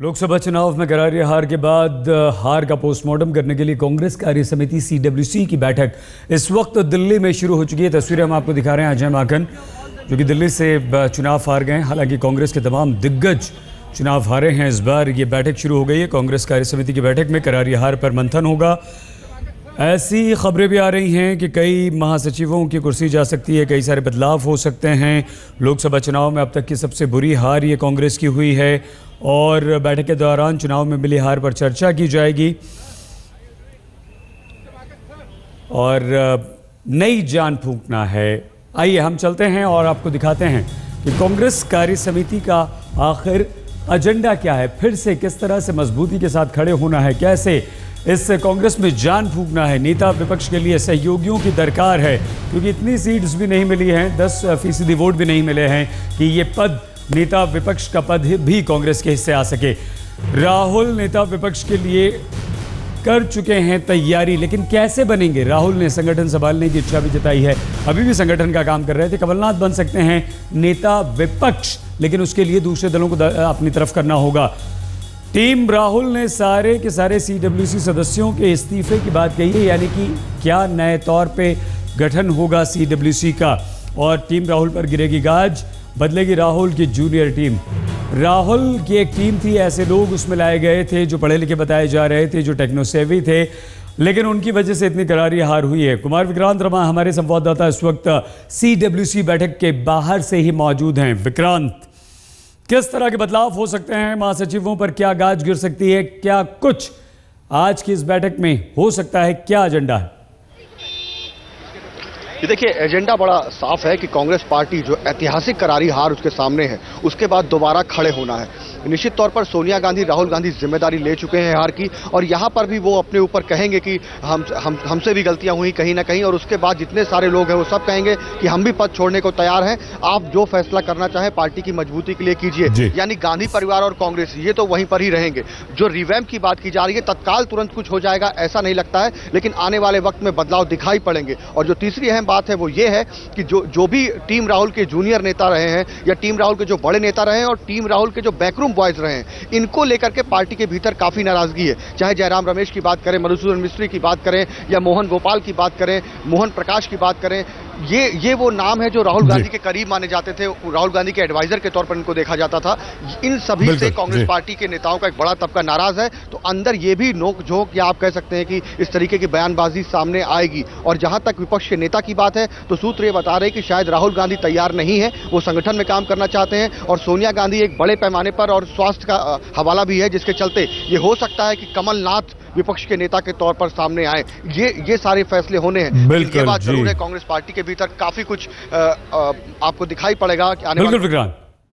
लोकसभा चुनाव में करारी हार के बाद हार का पोस्टमार्टम करने के लिए कांग्रेस कार्य समिति CWC की बैठक इस वक्त दिल्ली में शुरू हो चुकी है। तस्वीरें हम आपको दिखा रहे हैं। अजय माकन जो कि दिल्ली से चुनाव हार गए, हालांकि कांग्रेस के तमाम दिग्गज चुनाव हारे हैं। इस बार ये बैठक शुरू हो गई है। कांग्रेस कार्य समिति की बैठक में करारी हार पर मंथन होगा। ऐसी खबरें भी आ रही हैं कि कई महासचिवों की कुर्सी जा सकती है, कई सारे बदलाव हो सकते हैं। लोकसभा चुनाव में अब तक की सबसे बुरी हार ये कांग्रेस की हुई है और बैठक के दौरान चुनाव में मिली हार पर चर्चा की जाएगी और नई जान फूंकना है। आइए हम चलते हैं और आपको दिखाते हैं कि कांग्रेस कार्य समिति का आखिर एजेंडा क्या है। फिर से किस तरह से मजबूती के साथ खड़े होना है, कैसे इस कांग्रेस में जान फूंकना है। नेता विपक्ष के लिए सहयोगियों की दरकार है, क्योंकि इतनी सीट्स भी नहीं मिली हैं, 10% वोट भी नहीं मिले हैं कि ये पद, नेता विपक्ष का पद भी कांग्रेस के हिस्से आ सके। राहुल नेता विपक्ष के लिए कर चुके हैं तैयारी, लेकिन कैसे बनेंगे? राहुल ने संगठन संभालने की इच्छा भी जताई है, अभी भी संगठन का काम कर रहे थे। कमलनाथ बन सकते हैं नेता विपक्ष, लेकिन उसके लिए दूसरे दलों को अपनी तरफ करना होगा। टीम राहुल ने सारे के सारे CWC सदस्यों के इस्तीफे की बात कही है, यानी कि क्या नए तौर पे गठन होगा CWC का और टीम राहुल पर गिरेगी गाज, बदलेगी राहुल की जूनियर टीम। राहुल की एक टीम थी, ऐसे लोग उसमें लाए गए थे जो पढ़े लिखे बताए जा रहे थे, जो टेक्नोसेवी थे, लेकिन उनकी वजह से इतनी करारी हार हुई है। कुमार विक्रांत रमा हमारे संवाददाता इस वक्त CWC बैठक के बाहर से ही मौजूद हैं। विक्रांत, किस तरह के बदलाव हो सकते हैं? महासचिवों पर क्या गाज गिर सकती है? क्या कुछ आज की इस बैठक में हो सकता है? क्या एजेंडा है? ये देखिए, एजेंडा बड़ा साफ है कि कांग्रेस पार्टी जो ऐतिहासिक करारी हार उसके सामने है, उसके बाद दोबारा खड़े होना है। निश्चित तौर पर सोनिया गांधी, राहुल गांधी जिम्मेदारी ले चुके हैं हार की, और यहाँ पर भी वो अपने ऊपर कहेंगे कि हमसे भी गलतियां हुई कहीं ना कहीं, और उसके बाद जितने सारे लोग हैं वो सब कहेंगे कि हम भी पद छोड़ने को तैयार हैं, आप जो फैसला करना चाहें पार्टी की मजबूती के लिए कीजिए। यानी गांधी परिवार और कांग्रेस ये तो वहीं पर ही रहेंगे। जो रिवैम्प की बात की जा रही है, तत्काल तुरंत कुछ हो जाएगा ऐसा नहीं लगता है, लेकिन आने वाले वक्त में बदलाव दिखाई पड़ेंगे। और जो तीसरी अहम बात है वो ये है कि जो भी टीम राहुल के जूनियर नेता रहे हैं, या टीम राहुल के जो बड़े नेता रहे हैं, और टीम राहुल के जो बैकरूम बॉयज रहे हैं, इनको लेकर के पार्टी के भीतर काफी नाराजगी है। चाहे जयराम रमेश की बात करें, मधुसूदन मिस्त्री की बात करें, या मोहन गोपाल की बात करें, मोहन प्रकाश की बात करें, ये वो नाम है जो राहुल गांधी के करीब माने जाते थे, राहुल गांधी के एडवाइजर के तौर पर इनको देखा जाता था। इन सभी से कांग्रेस पार्टी के नेताओं का एक बड़ा तबका नाराज है। तो अंदर ये भी नोक-झोंक, या आप कह सकते हैं कि इस तरीके की बयानबाजी सामने आएगी। और जहां तक विपक्ष के नेता की बात है, तो सूत्र ये बता रहे हैं कि शायद राहुल गांधी तैयार नहीं है, वो संगठन में काम करना चाहते हैं, और सोनिया गांधी एक बड़े पैमाने पर, और स्वास्थ्य का हवाला भी है, जिसके चलते ये हो सकता है कि कमलनाथ विपक्ष के नेता के तौर पर सामने आए। ये सारे फैसले होने हैं। ये बात जरूर है, कांग्रेस पार्टी के भीतर काफी कुछ आपको दिखाई पड़ेगा कि आने वाले